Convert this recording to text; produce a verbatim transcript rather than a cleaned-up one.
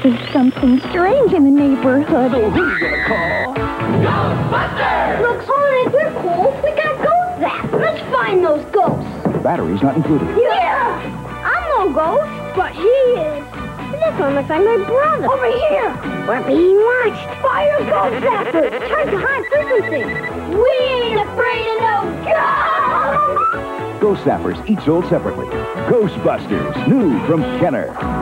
There's something strange in the neighborhood. So who are you gonna call? Ghostbusters! Look, Sonic, we're cool. We got ghost zap. Let's find those ghosts. Batteries not included. Yeah! I'm no ghost, but he is. This one looks like my brother. Over here! We're being watched. Fire ghost zapper! Turn to high frequency. We ain't afraid of no ghosts! Ghost Zappers, each sold separately. Ghostbusters, new from Kenner.